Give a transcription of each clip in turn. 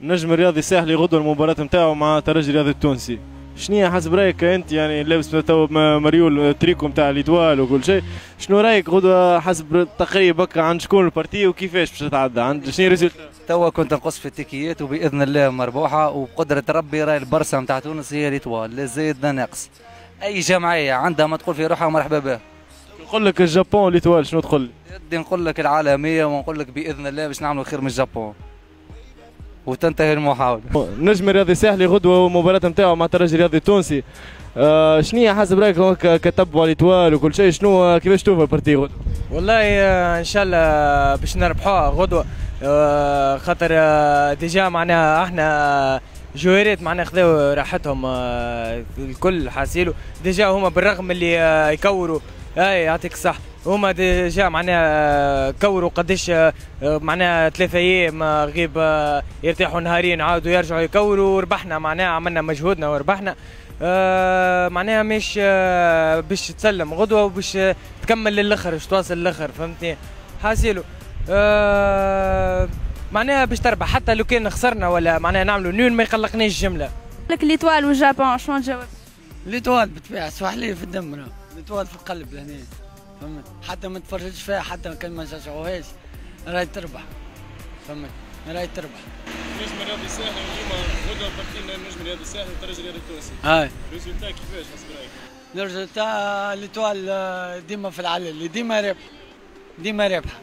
النجم الرياضي الساحلي غدوه المباراة نتاعو مع الترجي الرياضي التونسي. شنو حسب رايك انت يعني لابس تو مريول تريكو نتاع ليتوال وكل شيء، شنو رايك غدوه حسب التقريب هكا عند شكون البارتي وكيفاش باش تتعدى؟ عند شنو ريزولتا؟ توا كنت نقص في التيكيات وباذن الله مربوحه، وبقدره ربي راهي البرسه نتاع تونس هي ليتوال، لا زايد لا ناقص. اي جمعيه عندها ما تقول في روحها مرحبا بها. نقول لك الجابون ليتوال شنو تقول لي؟ بدي نقول لك العالميه، ونقول لك باذن الله باش نعملوا خير من الجابون وتنتهي المحاولة. النجم الرياضي الساحلي غدوه المباراة نتاعو مع الترجي الرياضي التونسي. شنو حسب رايك كتبوا على ليتوال وكل شيء، شنو كيفاش تشوف البارتي غدوه؟ والله ان شاء الله باش نربحوها غدوه، خاطر ديجا معناها احنا جويرات معناها خذاو راحتهم الكل حاسيلو ديجا هما بالرغم اللي يكوروا. اي يعطيك الصح، هما ديجا معناها كوروا قداش معناها 3 ايام غيب يرتاحوا نهارين عاودوا يرجعوا يكوروا، وربحنا معناها عملنا مجهودنا وربحنا. معناها مش باش تسلم غدوه وباش تكمل للاخر، باش تواصل للاخر، فهمتني حاسيلو. معناها باش تربح حتى لو كان خسرنا ولا معناها نعملوا نون ما يقلقنيش الجمله. لك ليتوال والجابون شنو تجاوب؟ ليتوال بالطبيعه سواحليه في الدم، ليتوال في القلب لهنا، فهمت؟ حتى ما تفرجش فيها، حتى كان ما نشجعوهاش راهي تربح، فهمت؟ راهي تربح. النجم الرياضي الساحلي اليوم غدوه بارتينا النجم الرياضي الساحلي والترجي الرياضي التونسي. هاي ريزولتا كيفاش حسب رايك؟ الريزولتا ليتوال ديما في العلل، ديما رابحه، ديما رابحه،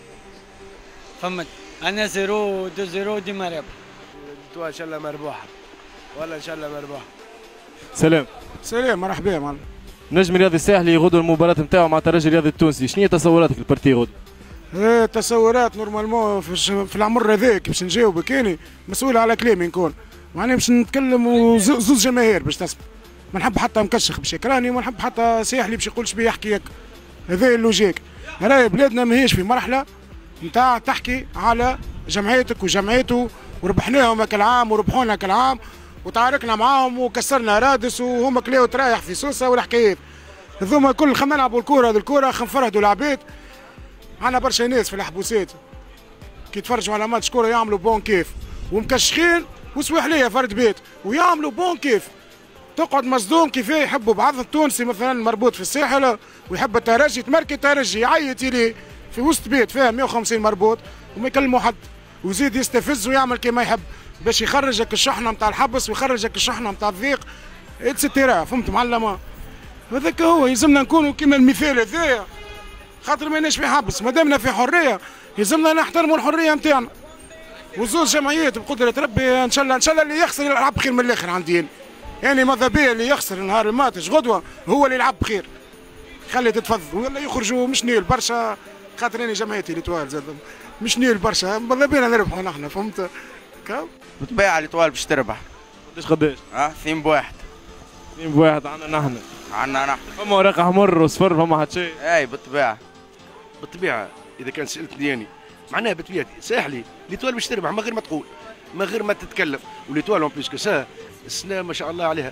فهمت؟ انا 0 2-0 ديما رابحه. ليتوال ان شاء الله مربوحه، والله ان شاء الله مربوحه. سلام. سلام مرحبا معلم. النجم الرياضي الساحلي غدوه المباراة نتاعو مع الترجي الرياضي التونسي، شنو هي تصوراتك للبارتي غدوه؟ تصورات نورمالمون في العمر هذاك باش نجاوب كاني مسؤول على كلامي نكون، معناها باش نتكلم زوز جماهير باش تسمع، ما نحب حتى مكشخ باش يكراني، وما نحب حتى ساحلي باش يقولش بيه يحكي هكا، هذا اللوجيك. راهي بلادنا ماهيش في مرحله نتاع تحكي على جمعيتك وجمعيته وربحناهم هكا العام وربحونا هكا العام وتعاركنا معاهم وكسرنا رادس وهما كلاو ترايح في سوسه والحكايات هذوما الكل. خلينا نلعبوا الكوره، هذه الكوره نفرهدوا العباد. عندنا برشا ناس في الحبوسات كي يتفرجوا على ماتش كوره يعملوا بون كيف ومكشخين وسواحليه فرد بيت ويعملوا بون كيف. تقعد مصدوم كيف يحبوا بعض التونسي مثلا مربوط في الساحل ويحب الترجي، تمركي الترجي يعيط لي في وسط بيت فيها 150 مربوط وما يكلموا حد، ويزيد يستفز ويعمل كما يحب باش يخرجك الشحنه نتاع الحبس ويخرجك الشحنه نتاع الضيق اتسترا، فهمت معلمه؟ هذاك هو يلزمنا نكونوا كما المثال هذايا، خاطر ماناش في حبس، ما دامنا في حريه يلزمنا نحترموا الحريه نتاعنا. وزوز جمعيات بقدره ربي ان شاء الله، ان شاء الله اللي يخسر يلعب بخير من الاخر عندي يعني ماذا بيا اللي يخسر نهار الماتش غدوه هو اللي يلعب بخير، خلي تتفضل ولا يخرجوا مش نيل برشا، خاطر انا جمعيتي ليتوال زاد مش نيل برشا، ماذا بينا نربحوا نحن، فهمت؟ بالطبيعه ليتوال باش تربح. قداش؟ 2-1. 2-1 عندنا نحن. عندنا نحن. فما ورقه احمر وصفر فما حتى شيء. اي بالطبيعه. بالطبيعه اذا كان سالتني يعني معناها بطبيعتي ساحلي ليتوال باش تربح من غير ما تقول، من غير ما تتكلم، وليتوال اون بليس كو سا السنه ما شاء الله عليها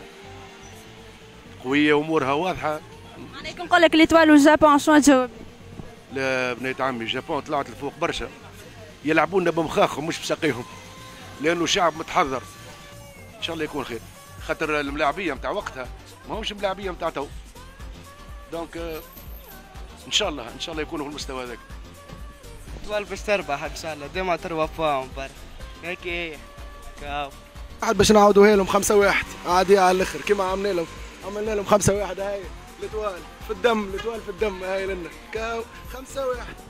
قويه وامورها واضحه. انا كي نقول لك ليتوال والجابون شنو تجاوب؟ لا بنات عمي الجابون طلعت لفوق برشا، يلعبونا بمخاخهم مش بساقيهم، لانه شعب متحضر. ان شاء الله يكون خير، خاطر الملاعبيه نتاع وقتها ما همش الملاعبيه نتاع تو. دونك ان شاء الله يكونوا في المستوى هذاك. ليتوال باش تربح ان شاء الله، ديما تربح فيهم برك هيك هي كاو. عاد باش نعاودوها لهم 5-1 عادي على الاخر كيما عملنا لهم 5-1. هاي ليتوال في الدم، ليتوال في الدم، هاي لنا كاو 5-1.